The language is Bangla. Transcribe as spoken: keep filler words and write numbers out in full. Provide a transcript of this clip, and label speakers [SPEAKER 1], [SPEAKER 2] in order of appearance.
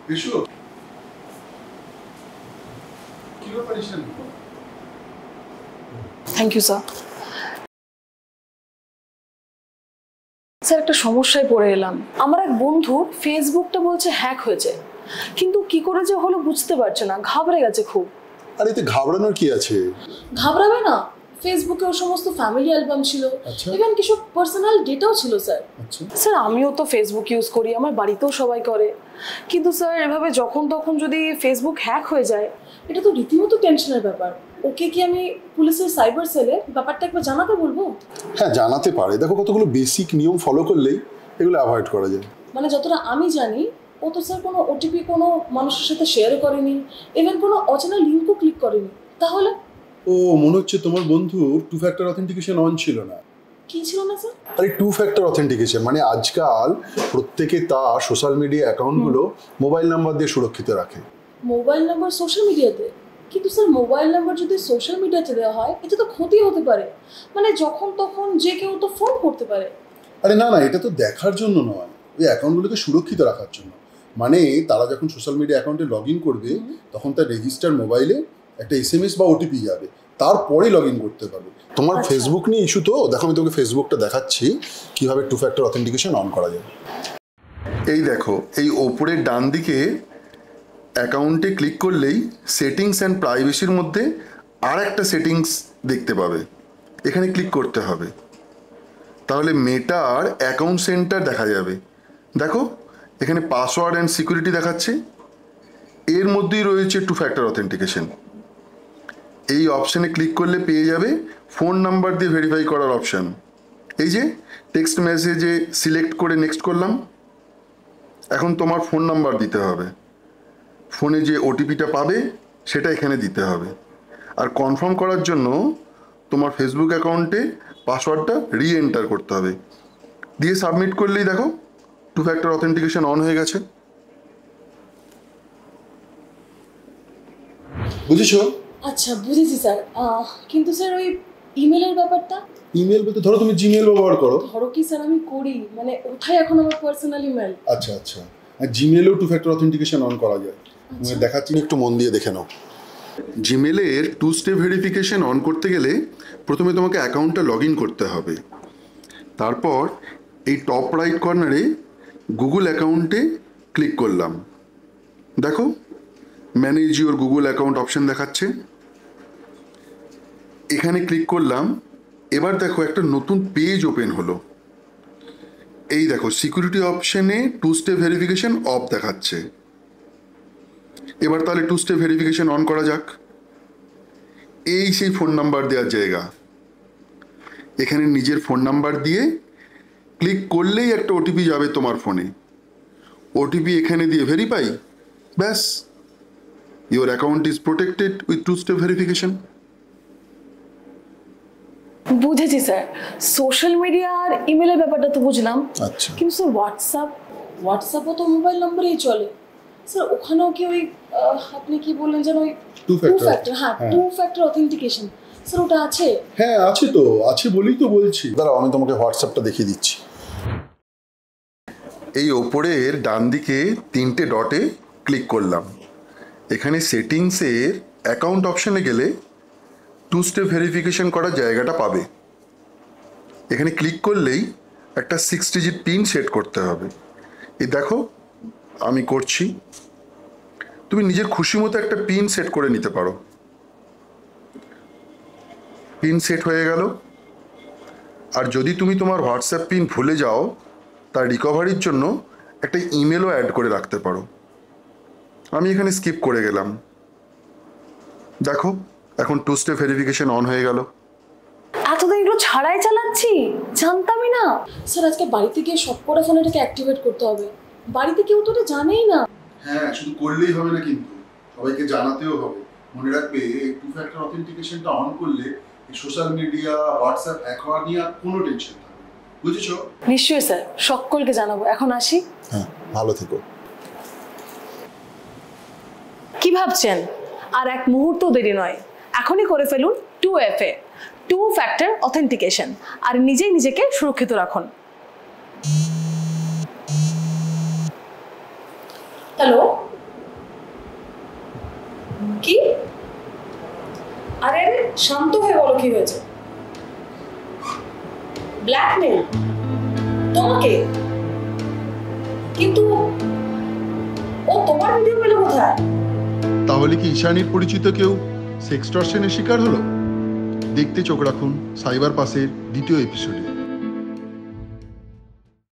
[SPEAKER 1] এসো কি ব্যাপার Ishan?
[SPEAKER 2] Thank you sir. Sir একটা সমস্যায় পড়ে এলাম। আমার এক বন্ধু ফেসবুকটা বলছে হ্যাক হয়েছে, কিন্তু কি করে যে হলো বুঝতে পারছে না, ঘাবড়ে গেছে খুব।
[SPEAKER 1] আর এতে ঘাবড়ানোর কি আছে?
[SPEAKER 2] ঘাবড়াবে না, ফেসবুকে ওর সমস্ত ফ্যামিলি অ্যালবাম ছিল, ইভেন কিছু পার্সোনাল ডেটাও ছিল স্যার। স্যার আমিও তো ফেসবুক ইউজ করি, আমার বাড়িতেও সবাই করে, কিন্তু স্যার এভাবে যখন তখন যদি ফেসবুক হ্যাক হয়ে যায়, এটা তো রীতিমতো টেনশনের ব্যাপার। ওকে কি আমি পুলিশের সাইবার সেলে ব্যাপারটা একবার জানাতে বলবো?
[SPEAKER 1] হ্যাঁ জানাতে পারে, দেখো কতগুলো বেসিক নিয়ম ফলো করলেই এগুলো অ্যাভয়েড করা যায়।
[SPEAKER 2] মানে যতটা আমি জানি ও তো স্যার কোনো ওটিপি কোনো মানুষের সাথে শেয়ারও করেনি, ইভেন কোনো অচেনা লিঙ্কও ক্লিক করেনি। তাহলে
[SPEAKER 1] ও মনে হচ্ছে তোমার বন্ধুর টু ফ্যাক্টর অথেন্টিকেশন অন ছিল না।
[SPEAKER 2] কি ছিল না স্যার?
[SPEAKER 1] আরে টু ফ্যাক্টর অথেন্টিকেশন মানে আজকাল প্রত্যেকে তার সোশ্যাল মিডিয়া অ্যাকাউন্টগুলো মোবাইল নাম্বার দিয়ে সুরক্ষিত রাখে।
[SPEAKER 2] মোবাইল নাম্বার সোশ্যাল মিডিয়াতে? কিন্তু স্যার মোবাইল নাম্বার যদি সোশ্যাল মিডিয়াতে দেওয়া হয় এটা তো ক্ষতি হতে পারে, মানে যখন তখন যে কেউ তো ফোন করতে পারে।
[SPEAKER 1] আরে না না, এটা তো দেখার জন্য নয়, ওই অ্যাকাউন্টগুলোকে সুরক্ষিত রাখার জন্য। মানে তারা যখন সোশ্যাল মিডিয়া অ্যাকাউন্টে লগ ইন করবে তখন তার রেজিস্টার মোবাইলে একটা এস এম এস বা ওটিপি যাবে, তারপরে লগ ইন করতে পারবে। তোমার ফেসবুক নিয়ে ইস্যু তো, দেখো আমি তোমাকে ফেসবুকটা দেখাচ্ছি কিভাবে টু ফ্যাক্টর অথেন্টিকেশন অন করা যায়। এই দেখো, এই ওপরের ডান দিকে অ্যাকাউন্টে ক্লিক করলেই সেটিংস অ্যান্ড প্রাইভেসির মধ্যে আর একটা সেটিংস দেখতে পাবে, এখানে ক্লিক করতে হবে, তাহলে মেটার অ্যাকাউন্ট সেন্টার দেখা যাবে। দেখো এখানে পাসওয়ার্ড অ্যান্ড সিকিউরিটি দেখাচ্ছে, এর মধ্যেই রয়েছে টু ফ্যাক্টর অথেন্টিকেশন। এই অপশানে ক্লিক করলে পেয়ে যাবে ফোন নাম্বার দিয়ে ভেরিফাই করার অপশান। এই যে টেক্সট মেসেজে সিলেক্ট করে নেক্সট করলাম, এখন তোমার ফোন নাম্বার দিতে হবে, ফোনে যে ওটিপিটা পাবে সেটা এখানে দিতে হবে, আর কনফার্ম করার জন্য তোমার ফেসবুক অ্যাকাউন্টে পাসওয়ার্ডটা রি এন্টার করতে হবে, দিয়ে সাবমিট করলেই দেখো টু ফ্যাক্টর অথেন্টিকেশন অন হয়ে গেছে। বুঝেছো?
[SPEAKER 2] আচ্ছা বুঝেছি স্যার, কিন্তু স্যার ওই ইমেলের ব্যাপারটা?
[SPEAKER 1] ইমেল বলতে ধরো তুমি জিমেল ব্যবহার করো।
[SPEAKER 2] ধরো কি স্যার আমি করি, মানে ওঠাই এখন আমার পার্সোনাল ইমেল।
[SPEAKER 1] আচ্ছা আচ্ছা, আর জিমেলেও টু ফ্যাক্টর অথেন্টিকেশন অন করা যায়, আমি দেখাচ্ছি, একটু মন দিয়ে দেখে নাও। জিমেলের টু স্টেপ ভেরিফিকেশন অন করতে গেলে প্রথমে তোমাকে অ্যাকাউন্টটা লগ ইন করতে হবে, তারপর এই টপ রাইট কর্নারে গুগল অ্যাকাউন্টে ক্লিক করলাম, দেখো manage your Google account option দেখাচ্ছে, এখানে ক্লিক করলাম। এবার দেখো একটা নতুন পেজ ওপেন হলো, এই দেখো সিকিউরিটি অপশনে টু স্টেপ ভেরিফিকেশন অফ দেখাচ্ছে। এবার তাহলে টু স্টেপ ভেরিফিকেশন অন করা যাক। এই সেই ফোন নাম্বার দেওয়ার জায়গা, এখানে নিজের ফোন নাম্বার দিয়ে ক্লিক করলেই একটা ওটিপি যাবে তোমার ফোনে, ওটিপি এখানে দিয়ে ভেরিফাই, ব্যাস your account is protected with two step verification.
[SPEAKER 2] বুঝেছি স্যার, সোশ্যাল মিডিয়া আর ইমেলের ব্যাপারটা তো বুঝলাম,
[SPEAKER 1] আচ্ছা
[SPEAKER 2] কিন্তু স্যার হোয়াটসঅ্যাপ হোয়াটসঅ্যাপও তো মোবাইল নম্বরেই চলে স্যার, ওখানেও কি ওই আপনি কি বললেন যেন ওই টু ফ্যাক্টর, হ্যাঁ টু ফ্যাক্টর অথেন্টিকেশন স্যার ওটা আছে?
[SPEAKER 1] হ্যাঁ আছে তো, আছে বলেই তো বলছি। দাঁড়াও আমি তোমাকে হোয়াটসঅ্যাপটা দেখিয়ে দিচ্ছি। এই ওপরের ডান দিকে তিনটে ডটে ক্লিক করলাম, এখানে সেটিংসের অ্যাকাউন্ট অপশানে গেলে টু স্টেপ ভেরিফিকেশন করার জায়গাটা পাবে, এখানে ক্লিক করলেই একটা সিক্স ডিজিট পিন সেট করতে হবে। এই দেখো আমি করছি, তুমি নিজের খুশি মতো একটা পিন সেট করে নিতে পারো। পিন সেট হয়ে গেল, আর যদি তুমি তোমার হোয়াটসঅ্যাপ পিন ভুলে যাও তার রিকভারির জন্য একটা ইমেলও অ্যাড করে রাখতে পারো। আমি এখানে স্কিপ করে গেলাম, দেখো এখন টু স্টেপ ভেরিফিকেশন অন হয়ে গেল।
[SPEAKER 2] এতদিন এগুলো ছাড়াই চালাচ্ছি, জানতামই না স্যার। আজকে বাড়িতে গিয়ে সব কটা ফোন এটাকে অ্যাক্টিভেট করতে হবে, বাড়িতে কেউ তো এটা জানেই না।
[SPEAKER 1] হ্যাঁ শুধু করলেই হবে না, কিন্তু সবাইকে জানাতেও হবে। মনে রাখবে এই টু ফ্যাক্টর অথেন্টিকেশনটা অন করলে সোশ্যাল মিডিয়া হোয়াটসঅ্যাপ হ্যাক হওয়া নিয়ে আর কোনো টেনশন থাকবে না, বুঝেছো?
[SPEAKER 2] নিশ্চয়ই স্যার, সকলকে জানাবো। এখন আসি।
[SPEAKER 1] হ্যাঁ ভালো থেকো।
[SPEAKER 2] কি ভাবছেন? আর এক মুহূর্ত দেরি নয়, এখনই করে ফেলুন two F A, two factor authentication, আর নিজেই নিজেকে সুরক্ষিত রাখুন। হ্যালো কি? আরে আরে শান্ত হয়ে বলো কি হয়েছে। ব্ল্যাকমেল তোমাকে? কিন্তু ও তোমার ভিডিও পেলো কোথায়?
[SPEAKER 1] তাহলে কি ঈশানীর পরিচিত কেউ সেক্সটর্শনের শিকার হলো? দেখতে চোখ রাখুন সাইবার পাসের দ্বিতীয় এপিসোডে।